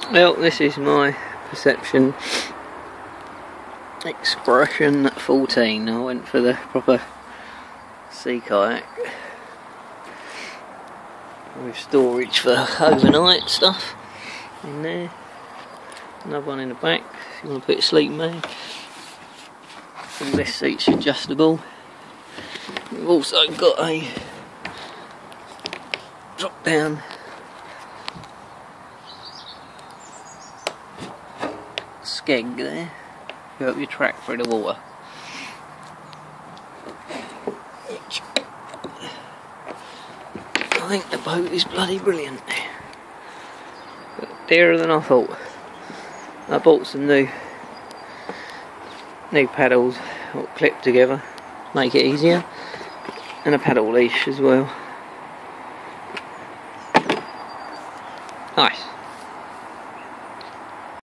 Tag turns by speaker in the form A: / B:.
A: Well, this is my perception expression 14. I went for the proper sea kayak with storage for overnight stuff in there. Another one in the back if you want to put a sleeping bag. And this seat's adjustable. We've also got a drop down skeg there to help you track through the water. I think the boat is bloody brilliant. But dearer than I thought. I bought some new paddles clipped together, make it easier, and a paddle leash as well.